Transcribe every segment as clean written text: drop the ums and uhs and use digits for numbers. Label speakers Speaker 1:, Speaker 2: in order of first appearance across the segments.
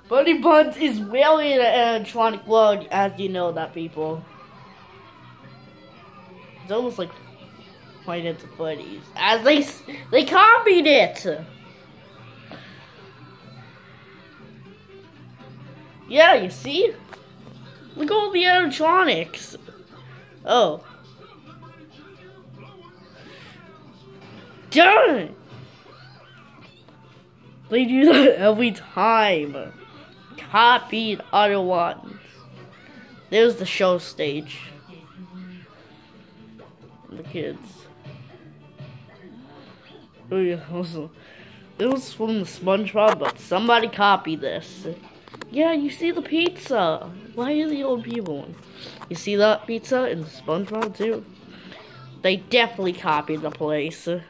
Speaker 1: Buddy Buns is really in an animatronic world, as you know that, people. It's almost like Five Nights at Freddy's, as they copied it. Yeah, you see? Look at all the animatronics. Oh. Darn it! They do that every time. Copied other ones. There's the show stage. The kids. Oh yeah, it was from the SpongeBob, but somebody copied this. Yeah, you see the pizza. Why are the old people? You see that pizza in SpongeBob too? They definitely copied the place. If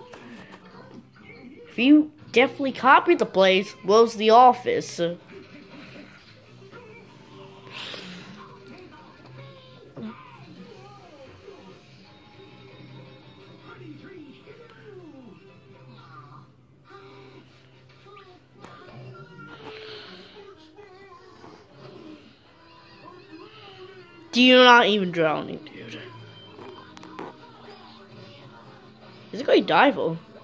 Speaker 1: you definitely copied the place, where's the office? You're not even drowning, dude. Is it going to dive?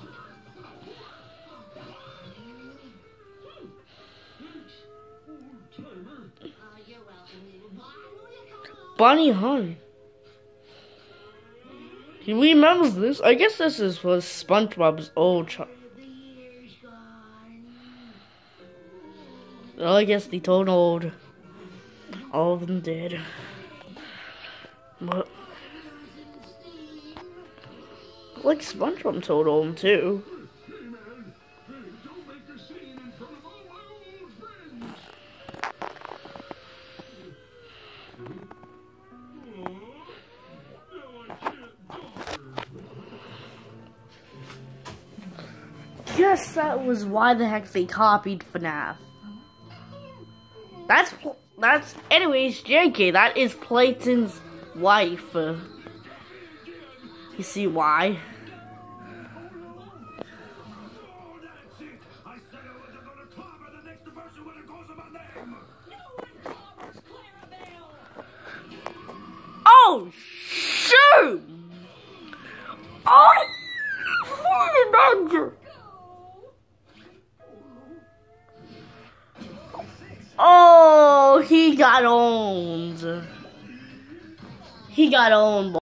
Speaker 1: Bunny Hunt. He remembers this. I guess this was SpongeBob's old child. Well, I guess they told old. All of them did. But like SpongeBob told him too. Guess that was why the heck they copied FNAF. That's anyways, JK, that is Playton's wife. You see why? Oh shoot! Oh, he got owned. He got owned.